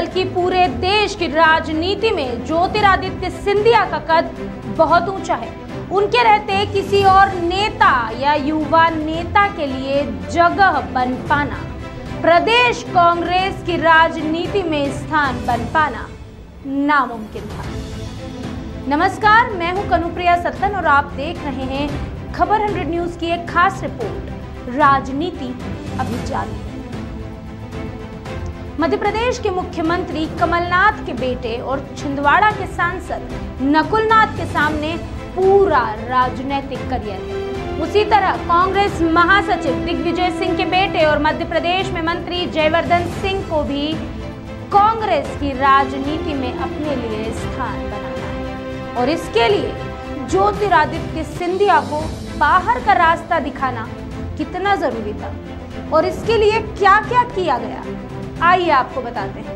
बल्कि पूरे देश की राजनीति में ज्योतिरादित्य सिंधिया का कद बहुत ऊंचा है। उनके रहते किसी और नेता या युवा नेता के लिए जगह बन पाना, प्रदेश कांग्रेस की राजनीति में स्थान बन पाना नामुमकिन था। नमस्कार, मैं हूं कनुप्रिया सत्तन और आप देख रहे हैं खबर 100 न्यूज की एक खास रिपोर्ट, राजनीति अभी जारी है। मध्य प्रदेश के मुख्यमंत्री कमलनाथ के बेटे और छिंदवाड़ा के सांसद नकुलनाथ के सामने पूरा राजनीतिक करियर है। उसी तरह कांग्रेस महासचिव दिग्विजय सिंह के बेटे और मध्य प्रदेश में मंत्री जयवर्धन सिंह को भी कांग्रेस की राजनीति में अपने लिए स्थान बनाना है और इसके लिए ज्योतिरादित्य सिंधिया को बाहर का रास्ता दिखाना कितना जरूरी था और इसके लिए क्या क्या किया गया, आइए आपको बताते हैं।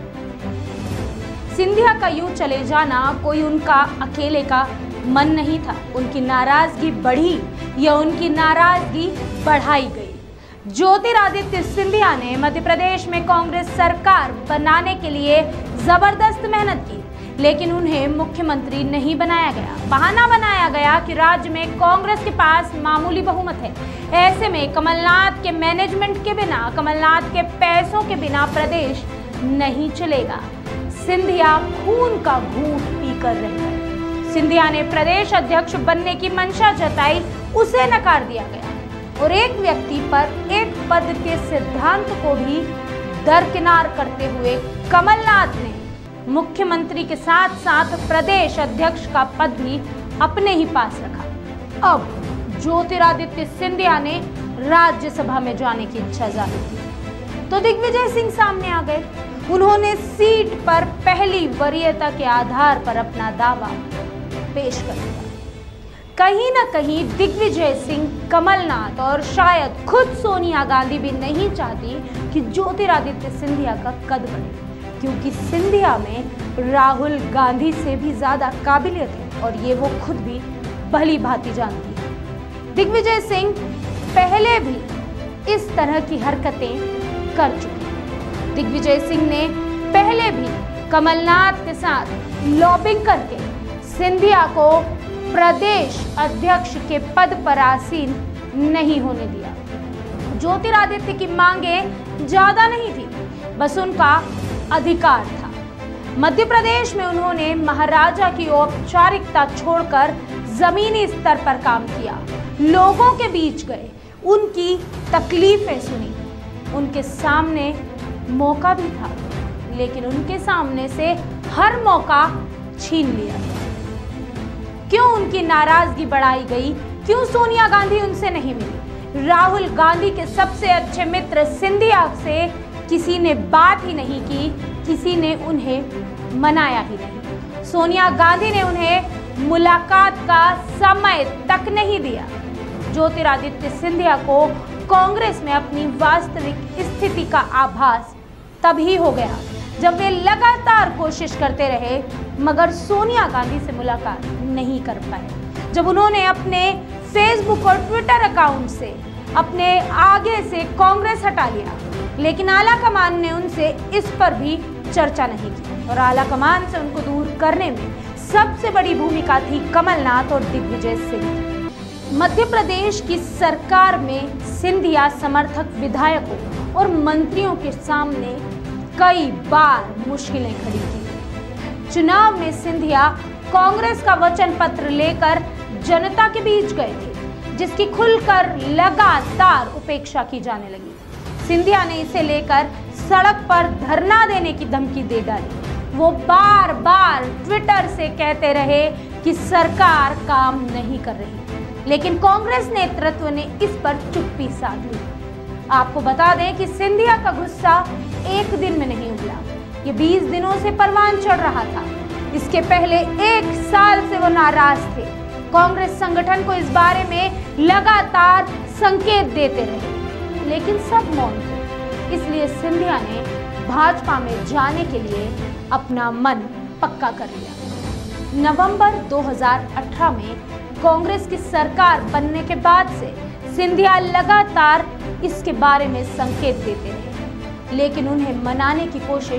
सिंधिया का यूं चले जाना कोई उनका अकेले का मन नहीं था। उनकी नाराजगी बढ़ी या उनकी नाराजगी बढ़ाई गई। ज्योतिरादित्य सिंधिया ने मध्य प्रदेश में कांग्रेस सरकार बनाने के लिए जबरदस्त मेहनत की, लेकिन उन्हें मुख्यमंत्री नहीं बनाया गया। बहाना बनाया गया कि राज्य में कांग्रेस के पास मामूली बहुमत है। ऐसे में कमलनाथ के मैनेजमेंट के बिना, कमलनाथ के पैसों के बिना प्रदेश नहीं चलेगा। सिंधिया खून का घूंट पीकर रह गए। सिंधिया ने प्रदेश अध्यक्ष बनने की मंशा जताई, उसे नकार दिया गया और एक व्यक्ति पर एक पद के सिद्धांत को भी दरकिनार करते हुए कमलनाथ ने मुख्यमंत्री के साथ साथ प्रदेश अध्यक्ष का पद भी अपने ही पास रखा। अब ज्योतिरादित्य सिंधिया ने राज्यसभा में जाने की इच्छा जाहिर की तो दिग्विजय सिंह सामने आ गए। उन्होंने सीट पर पहली वरीयता के आधार पर अपना दावा पेश कर दिया। कहीं ना कहीं दिग्विजय सिंह, कमलनाथ और शायद खुद सोनिया गांधी भी नहीं चाहती कि ज्योतिरादित्य सिंधिया का कद बढ़े, क्योंकि सिंधिया में राहुल गांधी से भी ज्यादा काबिलियत है और ये वो खुद भी भली भांति जानती है। दिग्विजय सिंह पहले भी इस तरह की हरकतें कर चुके हैं। दिग्विजय सिंह ने पहले भी कमलनाथ के साथ लॉबिंग करके सिंधिया को प्रदेश अध्यक्ष के पद पर आसीन नहीं होने दिया। ज्योतिरादित्य की मांगे ज्यादा नहीं थी, बस उनका अधिकार था। मध्य प्रदेश में उन्होंने महाराजा की औपचारिकता छोड़कर जमीनी स्तर पर काम किया, लोगों के बीच गए, उनकी तकलीफें सुनी। उनके सामने मौका भी था, लेकिन उनके सामने से हर मौका छीन लिया गया। क्यों उनकी नाराजगी बढ़ाई गई? क्यों सोनिया गांधी उनसे नहीं मिली? राहुल गांधी के सबसे अच्छे मित्र सिंधिया से किसी ने बात ही नहीं की, किसी ने उन्हें मनाया ही नहीं। सोनिया गांधी ने उन्हें मुलाकात का समय तक नहीं दिया। ज्योतिरादित्य सिंधिया को कांग्रेस में अपनी वास्तविक स्थिति का आभास तभी हो गया जब वे लगातार कोशिश करते रहे मगर सोनिया गांधी से मुलाकात नहीं कर पाए। जब उन्होंने अपने फेसबुक और ट्विटर अकाउंट से अपने आगे से कांग्रेस हटा लिया, लेकिन आला कमान ने उनसे इस पर भी चर्चा नहीं की और आला कमान से उनको दूर करने में सबसे बड़ी भूमिका थी कमलनाथ और दिग्विजय सिंह। मध्य प्रदेश की सरकार में सिंधिया समर्थक विधायकों और मंत्रियों के सामने कई बार मुश्किलें खड़ी की। चुनाव में सिंधिया कांग्रेस का वचन पत्र लेकर जनता के बीच गए थे, जिसकी खुलकर लगातार उपेक्षा की जाने लगी। सिंधिया ने इसे लेकर सड़क पर धरना देने की धमकी दे डाली। वो बार बार ट्विटर से कहते रहे कि सरकार काम नहीं कर रही, लेकिन कांग्रेस नेतृत्व ने इस पर चुप्पी साध ली। आपको बता दें कि सिंधिया का गुस्सा एक दिन में नहीं उबला, ये 20 दिनों से परवान चढ़ रहा था। इसके पहले 1 साल से वो नाराज थे। कांग्रेस संगठन को इस बारे में लगातार संकेत देते रहे, लेकिन सब मौन थे। इसलिए सिंधिया ने भाजपा में जाने के लिए अपना मन पक्का कर लिया। नवंबर 2018 में कांग्रेस की सरकार बनने के बाद से सिंधिया लगातार इसके बारे में संकेत देते रहे, लेकिन उन्हें मनाने की कोशिश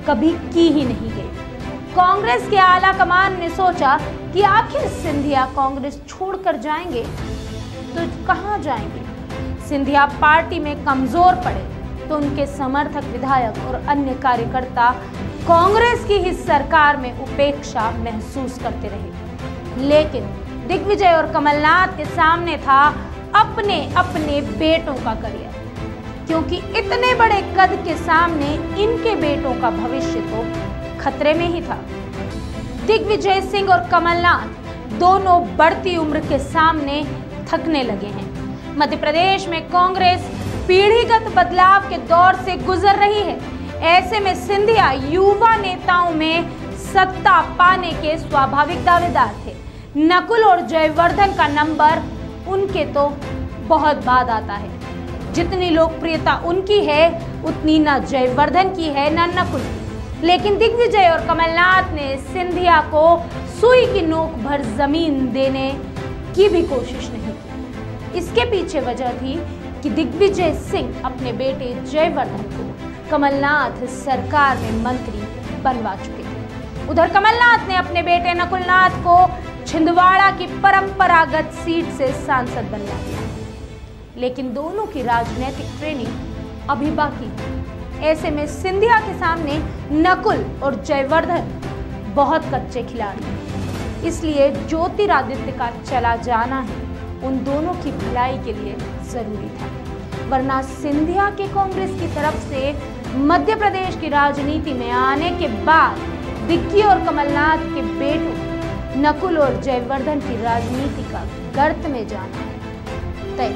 कभी की ही नहीं गई। कांग्रेस के आला कमान ने सोचा कि आखिर सिंधिया कांग्रेस छोड़कर जाएंगे तो कहां जाएंगे। सिंधिया पार्टी में कमजोर पड़े तो उनके समर्थक विधायक और अन्य कार्यकर्ता कांग्रेस की ही सरकार में उपेक्षा महसूस करते रहे। लेकिन दिग्विजय और कमलनाथ के सामने था अपने अपने बेटों का करियर, क्योंकि इतने बड़े कद के सामने इनके बेटों का भविष्य तो खतरे में ही था। दिग्विजय सिंह और कमलनाथ दोनों बढ़ती उम्र के सामने थकने लगे हैं। मध्य प्रदेश में कांग्रेस पीढ़ीगत बदलाव के दौर से गुजर रही है। ऐसे में सिंधिया युवा नेताओं में सत्ता पाने के स्वाभाविक दावेदार थे। नकुल और जयवर्धन का नंबर उनके तो बहुत बाद आता है। जितनी लोकप्रियता उनकी है उतनी ना जयवर्धन की है ना नकुल की। लेकिन दिग्विजय और कमलनाथ ने सिंधिया को सुई की नोक भर जमीन देने की भी कोशिश नहीं की। इसके पीछे वजह थी कि दिग्विजय सिंह अपने बेटे जयवर्धन को कमलनाथ सरकार में मंत्री बनवा चुके थे। उधर कमलनाथ ने अपने बेटे नकुलनाथ को छिंदवाड़ा की परंपरागत सीट से सांसद बनवा दिया। लेकिन दोनों की राजनीतिक ट्रेनिंग अभी बाकी है। ऐसे में सिंधिया के सामने नकुल और जयवर्धन बहुत कच्चे खिलाड़ी हैं। इसलिए ज्योतिरादित्य का चला जाना है उन दोनों की भलाई के लिए जरूरी था। वरना सिंधिया के कांग्रेस की तरफ से मध्य प्रदेश की राजनीति में आने के बाद दिग्गी और कमलनाथ के बेटों नकुल और जयवर्धन की राजनीति का गर्त में जाना तय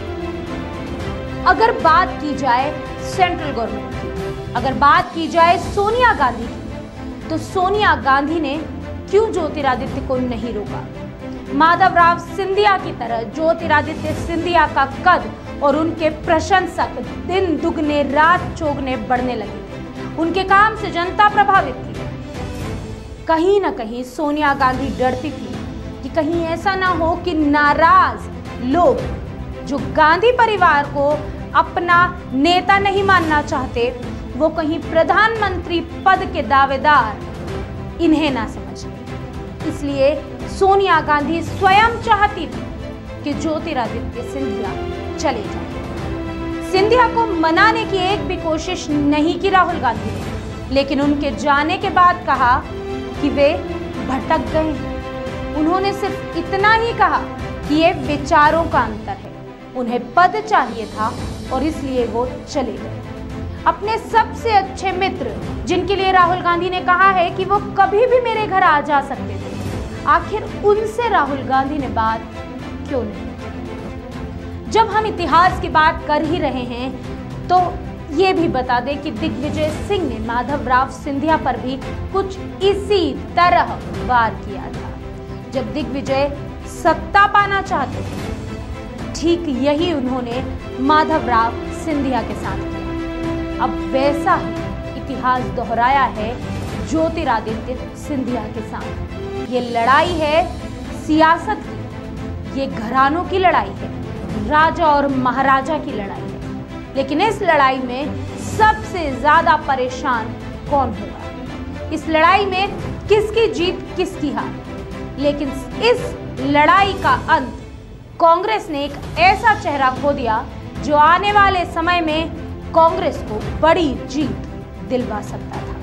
था। अगर बात की जाए सेंट्रल गवर्नमेंट की, अगर बात की जाए सोनिया गांधी की, तो सोनिया गांधी ने क्यों ज्योतिरादित्य को नहीं रोका। माधवराव सिंधिया की तरह ज्योतिरादित्य सिंधिया का कद और उनके प्रशंसक दिन दुगने रात चौगने बढ़ने लगे। उनके काम से जनता प्रभावित थी। कहीं ना कहीं सोनिया गांधी डरती थी कि कहीं ऐसा ना हो कि नाराज लोग जो गांधी परिवार को अपना नेता नहीं मानना चाहते, वो कहीं प्रधानमंत्री पद के दावेदार इन्हें ना समझ लें। इसलिए सोनिया गांधी स्वयं चाहती थी कि ज्योतिरादित्य सिंधिया चले जाएं। सिंधिया को मनाने की एक भी कोशिश नहीं की राहुल गांधी ने, लेकिन उनके जाने के बाद कहा कि वे भटक गए हैं। उन्होंने सिर्फ इतना ही कहा कि ये विचारों का अंतर है, उन्हें पद चाहिए था और इसलिए वो चले गए। अपने सबसे अच्छे मित्र जिनके लिए राहुल गांधी ने कहा है कि वो कभी भी मेरे घर आ जा सकते थे, आखिर उनसे राहुल गांधी ने बात क्यों नहीं की। जब हम इतिहास की बात कर ही रहे हैं तो ये भी बता दें कि दिग्विजय सिंह ने माधवराव सिंधिया पर भी कुछ इसी तरह वार किया था। जब दिग्विजय सत्ता पाना चाहते थे, ठीक यही उन्होंने माधवराव सिंधिया के साथ किया। अब वैसा ही इतिहास दोहराया है ज्योतिरादित्य सिंधिया के साथ। ये लड़ाई है सियासत की, ये घरानों की लड़ाई है, राजा और महाराजा की लड़ाई है। लेकिन इस लड़ाई में सबसे ज्यादा परेशान कौन होगा? इस लड़ाई में किसकी जीत किसकी हार? लेकिन इस लड़ाई का अंत कांग्रेस ने एक ऐसा चेहरा खो दिया जो आने वाले समय में कांग्रेस को बड़ी जीत दिलवा सकता था।